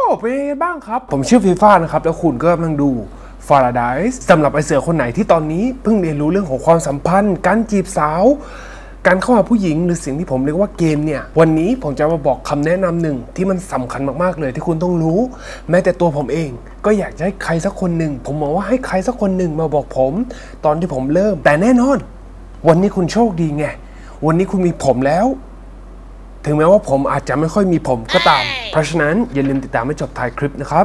เป็นยังไงบ้างครับผมชื่อฟีฟ่านะครับแล้วคุณก็กำลังดูฟาราไดส์สำหรับไอเสือคนไหนที่ตอนนี้เพิ่งเรียนรู้เรื่องของความสัมพันธ์การจีบสาวการเข้าหาผู้หญิงหรือสิ่งที่ผมเรียกว่าเกมเนี่ยวันนี้ผมจะมาบอกคำแนะนำหนึ่งที่มันสำคัญมากๆเลยที่คุณต้องรู้แม้แต่ตัวผมเองก็อยากจะให้ใครสักคนหนึ่งผมมองว่าให้ใครสักคนหนึ่งมาบอกผมตอนที่ผมเริ่มแต่แน่นอนวันนี้คุณโชคดีไงวันนี้คุณมีผมแล้วถึงแม้ว่าผมอาจจะไม่ค่อยมีผมก็ตามเพราะฉะนั้นอย่าลืมติดตามให้จบท้ายคลิปนะครับ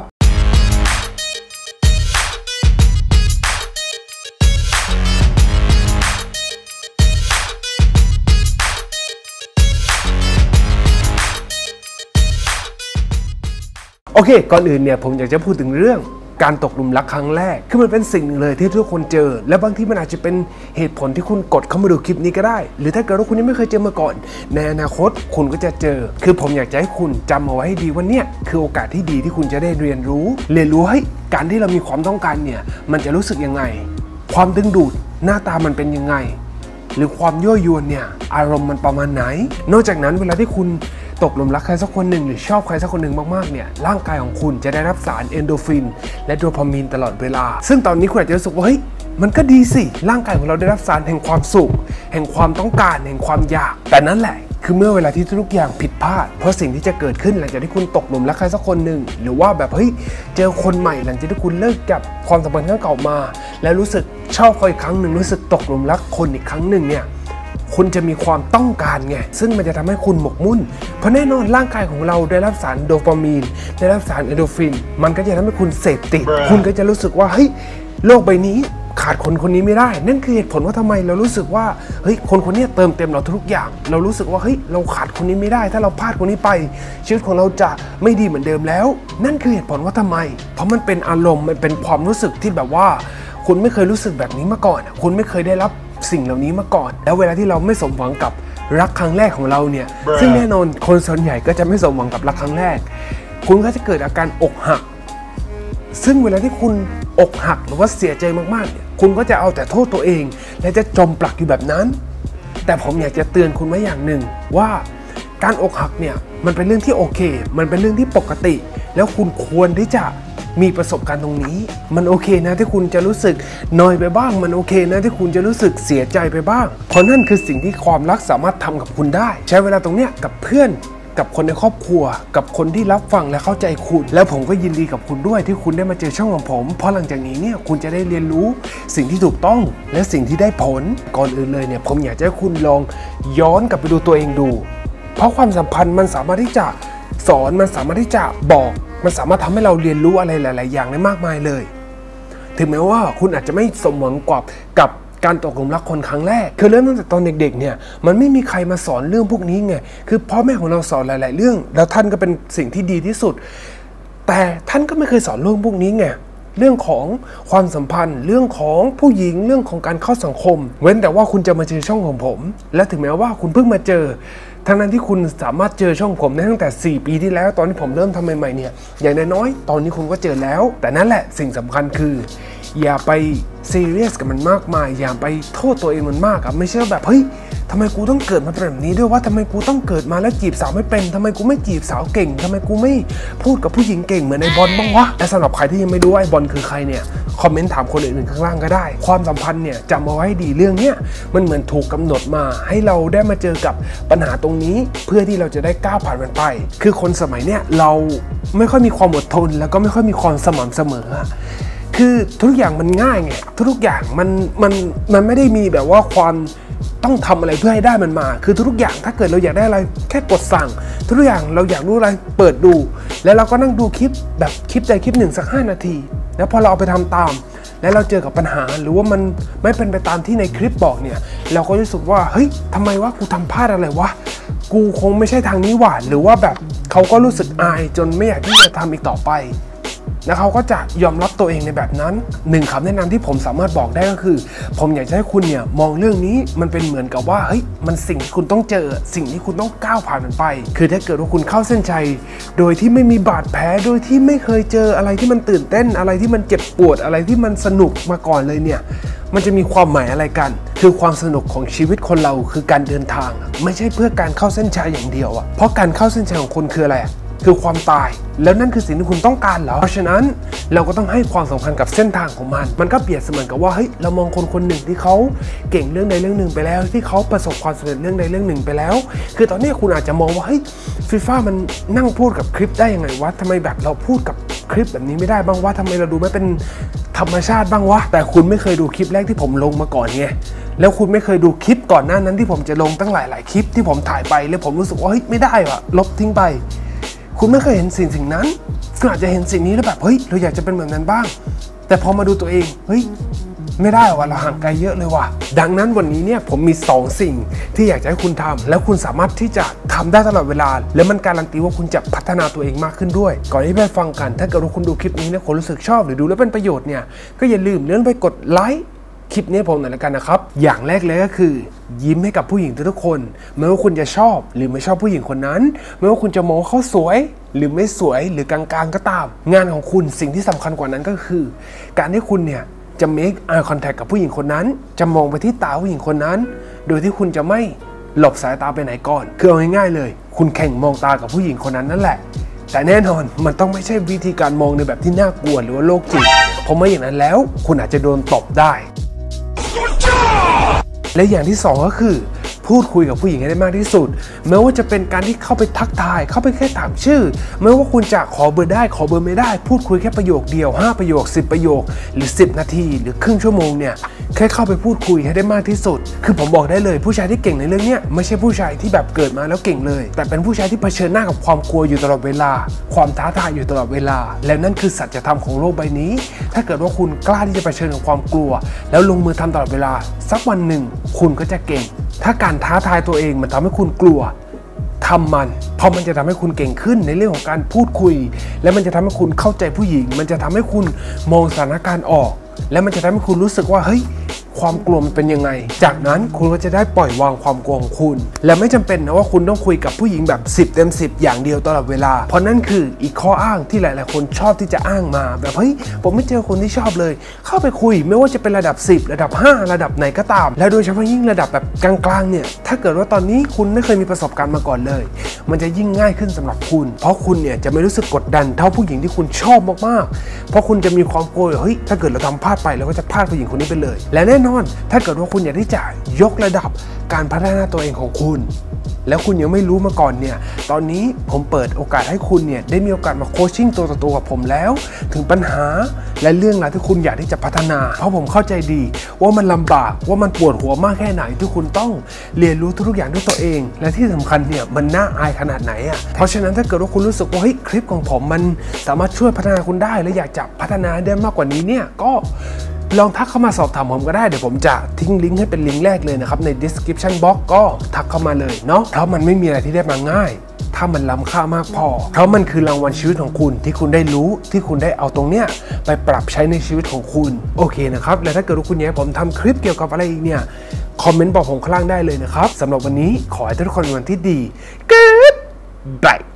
โอเคก่อนอื่นเนี่ยผมอยากจะพูดถึงเรื่องการตกหลุมรักครั้งแรกคือมันเป็นสิ่งหนึ่งเลยที่ทุกคนเจอและบางทีมันอาจจะเป็นเหตุผลที่คุณกดเข้ามาดูคลิปนี้ก็ได้หรือถ้าเกิดว่าคุณยังไม่เคยเจอมาก่อนในอนาคตคุณก็จะเจอคือผมอยากจะให้คุณจำเอาไว้ให้ดีว่าเนี่ยคือโอกาสที่ดีที่คุณจะได้เรียนรู้ให้การที่เรามีความต้องการเนี่ยมันจะรู้สึกยังไงความดึงดูดหน้าตามันเป็นยังไงหรือความยั่วยวนเนี่ยอารมณ์มันประมาณไหนนอกจากนั้นเวลาที่คุณตกหลุมรักใครสักคนหนึ่งหรือชอบใครสักคนหนึ่งมากๆเนี่ยร่างกายของคุณจะได้รับสารเอนโดรฟินและโดพามีนตลอดเวลาซึ่งตอนนี้คุณอาจจะรู้สึกว่าเฮ้ยมันก็ดีสิร่างกายของเราได้รับสารแห่งความสุขแห่งความต้องการแห่งความอยากแต่นั่นแหละคือเมื่อเวลาที่ทุกอย่างผิดพลาดเพราะสิ่งที่จะเกิดขึ้นหลังจากที่คุณตกหลุมรักใครสักคนหนึ่งหรือว่าแบบเฮ้ยเจอคนใหม่หลังจากที่คุณเลิกกับความสัมพันธ์ครั้งเก่ามาแล้วรู้สึกชอบเขาอีกครั้งหนึ่งรู้สึกตกหลุมรักคนอีกครั้งหนึ่งเนี่ยคุณจะมีความต้องการไงซึ่งมันจะทำให้คุณหมกมุ่นเพราะแน่นอนร่างกายของเราได้รับสารโดพามีนได้รับสารเอนโดรฟินมันก็จะทำให้คุณเสพติดคุณก็จะรู้สึกว่าเฮ้ยโลกใบนี้ขาดคนคนนี้ไม่ได้นั่นคือเหตุผลว่าทำไมเรารู้สึกว่าเฮ้ยคนคนนี้เติมเต็มเราทุกอย่างเรารู้สึกว่าเฮ้ยเราขาดคนนี้ไม่ได้ถ้าเราพลาดคนนี้ไปชีวิตของเราจะไม่ดีเหมือนเดิมแล้วนั่นคือเหตุผลว่าทำไมเพราะมันเป็นอารมณ์มันเป็นความรู้สึกที่แบบว่าคุณไม่เคยรู้สึกแบบนี้มาก่อนคุณไม่เคยได้รับสิ่งเหล่านี้มาก่อนแล้วเวลาที่เราไม่สมหวังกับรักครั้งแรกของเราเนี่ยซึ่งแน่นอนคนส่วนใหญ่ก็จะไม่สมหวังกับรักครั้งแรกคุณก็จะเกิดอาการอกหักซึ่งเวลาที่คุณอกหักหรือว่าเสียใจมากๆเนี่ยคุณก็จะเอาแต่โทษตัวเองและจะจมปลักอยู่แบบนั้นแต่ผมอยากจะเตือนคุณไว้อย่างหนึ่งว่าการอกหักเนี่ยมันเป็นเรื่องที่โอเคมันเป็นเรื่องที่ปกติแล้วคุณควรที่จะมีประสบการณ์ตรงนี้มันโอเคนะที่คุณจะรู้สึกนอยไปบ้างมันโอเคนะที่คุณจะรู้สึกเสียใจไปบ้างเพราะนั่นคือสิ่งที่ความรักสามารถทำกับคุณได้ใช้เวลาตรงเนี้ยกับเพื่อนกับคนในครอบครัวกับคนที่รับฟังและเข้าใจคุณแล้วผมก็ยินดีกับคุณด้วยที่คุณได้มาเจอช่องของผมเพราะหลังจากนี้เนี่ยคุณจะได้เรียนรู้สิ่งที่ถูกต้องและสิ่งที่ได้ผลก่อนอื่นเลยเนี่ยผมอยากจะให้คุณลองย้อนกลับไปดูตัวเองดูเพราะความสัมพันธ์มันสามารถที่จะสอนมันสามารถที่จะบอกมันสามารถทำให้เราเรียนรู้อะไรหลายๆอย่างได้มากมายเลยถึงแม้ว่าคุณอาจจะไม่สมหวังกับการตกหลุมรักคนครั้งแรกคือเริ่มตั้งแต่ตอนเด็กๆเนี่ยมันไม่มีใครมาสอนเรื่องพวกนี้ไงคือพ่อแม่ของเราสอนหลายๆเรื่องแล้วท่านก็เป็นสิ่งที่ดีที่สุดแต่ท่านก็ไม่เคยสอนเรื่องพวกนี้ไงเรื่องของความสัมพันธ์เรื่องของผู้หญิงเรื่องของการเข้าสังคมเว้นแต่ว่าคุณจะมาเจอช่องของผมและถึงแม้ว่าคุณเพิ่งมาเจอทั้งนั้นที่คุณสามารถเจอช่องผมได้ตั้งแต่4 ปีที่แล้วตอนที่ผมเริ่มทำใหม่ๆเนี่ยอย่างน้อยๆตอนนี้คุณก็เจอแล้วแต่นั่นแหละสิ่งสำคัญคืออย่าไปซีเรียสกับมันมากมายอย่าไปโทษตัวเองมันมากอะไม่ใช่แบบเฮ้ยทำไมกูต้องเกิดมาเป็นแบบนี้ด้วยว่าทำไมกูต้องเกิดมาแล้วจีบสาวไม่เป็นทำไมกูไม่จีบสาวเก่งทำไมกูไม่พูดกับผู้หญิงเก่งเหมือนไอ้บอลบ้างวะและสำหรับใครที่ยังไม่รู้ว่าไอ้บอลคือใครเนี่ยคอมเมนต์ถามคนอื่นๆข้างล่างก็ได้ความสัมพันธ์เนี่ยจำเอาไว้ดีเรื่องเนี้ยมันเหมือนถูกกำหนดมาให้เราได้มาเจอกับปัญหาตรงนี้เพื่อที่เราจะได้ก้าวผ่านมันไปคือคนสมัยเนี้ยเราไม่ค่อยมีความอดทนแล้วก็ไม่ค่อยมีความสม่ำเสมอคือทุกอย่างมันง่ายไงทุกอย่างมันไม่ได้มีแบบว่าความต้องทำอะไรเพื่อให้ได้มันมาคือทุกอย่างถ้าเกิดเราอยากได้อะไรแค่กดสั่งทุกอย่างเราอยากรู้อะไรเปิดดูแล้วเราก็นั่งดูคลิปแบบคลิปใดคลิปหนึ่งสัก5 นาทีแล้วพอเราเอาไปทำตามแล้วเราเจอกับปัญหาหรือว่ามันไม่เป็นไปตามที่ในคลิปบอกเนี่ยเราก็รู้สึกว่าเฮ้ยทำไมวะกูทำพลาดอะไรวะกูคงไม่ใช่ทางนี้หว่าหรือว่าแบบเขาก็รู้สึกอายจนไม่อยากที่จะทำอีกต่อไปแล้วเขาก็จะยอมรับตัวเองในแบบนั้น1 คำแนะนำที่ผมสามารถบอกได้ก็คือผมอยากจะให้คุณเนี่ยมองเรื่องนี้มันเป็นเหมือนกับว่าเฮ้ยมันสิ่งที่คุณต้องเจอสิ่งที่คุณต้องก้าวผ่านมันไปคือถ้าเกิดว่าคุณเข้าเส้นชัยโดยที่ไม่มีบาดแผลโดยที่ไม่เคยเจออะไรที่มันตื่นเต้นอะไรที่มันเจ็บปวดอะไรที่มันสนุกมาก่อนเลยเนี่ยมันจะมีความหมายอะไรกันคือความสนุกของชีวิตคนเราคือการเดินทางไม่ใช่เพื่อการเข้าเส้นชัยอย่างเดียวเพราะการเข้าเส้นชัยของคุณคืออะไรคือความตายแล้วนั่นคือสิ่งที่คุณต้องการเหรอเพราะฉะนั้นเราก็ต้องให้ความสำคัญกับเส้นทางของมันก็เปรียบเสมือนกับว่าเฮ้ยเรามองคนหนึ่งที่เขาเก่งเรื่องใดเรื่องหนึ่งไปแล้วที่เขาประสบความสำเร็จเรื่องใดเรื่องหนึ่งไปแล้วคือตอนนี้คุณอาจจะมองว่าเฮ้ยฟีฟ่ามันนั่งพูดกับคลิปได้ยังไงวะทำไมแบบเราพูดกับคลิปแบบนี้ไม่ได้บ้างวะทำไมเราดูไม่เป็นธรรมชาติบ้างวะแต่คุณไม่เคยดูคลิปแรกที่ผมลงมาก่อนไงแล้วคุณไม่เคยดูคลิปก่อนหน้านั้นที่ผมจะลงตั้งหลายคลิปที่ผมถ่ายไปแล้วผมรู้สึกว่าเฮ้ยไม่ได้วะลบทิ้งไปคุณไม่เคยเห็นสิ่งนั้นคุณอาจจะเห็นสิ่งนี้แล้วแบบเฮ้ยเราอยากจะเป็นแบบนั้นบ้างแต่พอมาดูตัวเองเฮ้ยไม่ได้ว่ะเราห่างไกลเยอะเลยว่ะดังนั้นวันนี้เนี่ยผมมี2สิ่งที่อยากจะให้คุณทำแล้วคุณสามารถที่จะทำได้ตลอดเวลาและมันการันตีว่าคุณจะพัฒนาตัวเองมากขึ้นด้วยก่อนที่ไปฟังกันถ้าเกิดว่าคุณดูคลิปนี้แล้วคุณรู้สึกชอบหรือดูแล้วเป็นประโยชน์เนี่ยก็อย่าลืมเลื่อนไปกดไลค์คลิปนี้ผมหน่อยละกันนะครับอย่างแรกเลยก็คือยิ้มให้กับผู้หญิงทุกคนไม่ว่าคุณจะชอบหรือไม่ชอบผู้หญิงคนนั้นไม่ว่าคุณจะมองเขาสวยหรือไม่สวยหรือกลางๆก็ตามงานของคุณสิ่งที่สำคัญกว่านั้นก็คือการที่คุณเนี่ยจะ make eye contact กับผู้หญิงคนนั้นจะมองไปที่ตาผู้หญิงคนนั้นโดยที่คุณจะไม่หลบสายตาไปไหนก่อนคือเอาง่ายๆเลยคุณแข่งมองตากับผู้หญิงคนนั้นนั่นแหละแต่แน่นอนมันต้องไม่ใช่วิธีการมองในแบบที่น่ากลัวหรือว่าโรคจิตเพราะไม่อย่างนั้นแล้วคุณอาจจะโดนตบได้และอย่างที่2ก็คือพูดคุยกับผู้หญิงให้ได้มากที่สุดแม้ว่าจะเป็นการที่เข้าไปทักทายเข้าไปแค่ถามชื่อไม่ว่าคุณจะขอเบอร์ได้ขอเบอร์ไม่ได้พูดคุยแค่ประโยคเดียว5ประโยค10ประโยคหรือ10นาทีหรือครึ่งชั่วโมงเนี่ยแค่เข้าไปพูดคุยให้ได้มากที่สุดคือผมบอกได้เลยผู้ชายที่เก่งในเรื่องนี้ไม่ใช่ผู้ชายที่แบบเกิดมาแล้วเก่งเลยแต่เป็นผู้ชายที่เผชิญหน้ากับความกลัวอยู่ตลอดเวลาความท้าทายอยู่ตลอดเวลาและนั่นคือสัจธรรมของโลกใบนี้ถ้าเกิดว่าคุณกล้าที่จะเผชิญกับความกลัวแล้วลงมือทำตลอดเวลาสักวันหนึ่งคุณก็จะเก่งถ้าการท้าทายตัวเองมันทำให้คุณกลัวทำมันเพราะมันจะทำให้คุณเก่งขึ้นในเรื่องของการพูดคุยและมันจะทำให้คุณเข้าใจผู้หญิงมันจะทำให้คุณมองสถานการณ์ออกและมันจะทำให้คุณรู้สึกว่าเฮ้ยความกลัวมันเป็นยังไงจากนั้นคุณก็จะได้ปล่อยวางความกลัวของคุณและไม่จำเป็นนะว่าคุณต้องคุยกับผู้หญิงแบบ10 เต็ม 10อย่างเดียวตลอดเวลาเพราะนั่นคืออีกข้ออ้างที่หลายๆคนชอบที่จะอ้างมาแบบเฮ้ยผมไม่เจอคนที่ชอบเลยเข้าไปคุยไม่ว่าจะเป็นระดับ10ระดับ5ระดับไหนก็ตามและโดยเฉพาะยิ่งระดับแบบกลางๆเนี่ยถ้าเกิดว่าตอนนี้คุณไม่เคยมีประสบการณ์มาก่อนเลยมันจะยิ่งง่ายขึ้นสำหรับคุณเพราะคุณเนี่ยจะไม่รู้สึกกดดันเท่าผู้หญิงที่คุณชอบมากๆเพราะคุณจะมีความกลัวเฮ้ยถ้าเกิดเราทำพลาดไปเราก็จะพลาดผู้หญิงคนนี้ไปเลยและแน่นอนถ้าเกิดว่าคุณอยากที่จะยกระดับการพัฒนาตัวเองของคุณแล้วคุณยังไม่รู้มาก่อนเนี่ยตอนนี้ผมเปิดโอกาสให้คุณเนี่ยได้มีโอกาสมาโคชชิ่งตัวต่อตัวกับผมแล้วถึงปัญหาและเรื่องราวที่คุณอยากที่จะพัฒนาเพราะผมเข้าใจดีว่ามันลำบากว่ามันปวดหัวมากแค่ไหนที่คุณต้องเรียนรู้ทุกอย่างด้วยตัวเองและที่สำคัญเนี่ยมันน่าอายขนาดไหนอ่ะเพราะฉะนั้นถ้าเกิดว่าคุณรู้สึกว่าเฮ้ยคลิปของผมมันสามารถช่วยพัฒนาคุณได้และอยากจะพัฒนาได้มากกว่านี้เนี่ยก็ลองทักเข้ามาสอบถามผมก็ได้เดี๋ยวผมจะทิ้งลิงก์ให้เป็นลิงก์แรกเลยนะครับใน description box ก็ทักเข้ามาเลยเนาะเพราะมันไม่มีอะไรที่ได้มาง่ายถ้ามันล้ำค่ามากพอเพราะมันคือรางวัลชีวิตของคุณที่คุณได้รู้ที่คุณได้เอาตรงเนี้ยไปปรับใช้ในชีวิตของคุณโอเคนะครับและถ้าเกิดว่าคุณอยากให้ผมทำคลิปเกี่ยวกับอะไรอีกเนี่ยคอมเมนต์บอกผมข้างล่างได้เลยนะครับสำหรับวันนี้ขอให้ทุกคนมีวันที่ดี Goodbye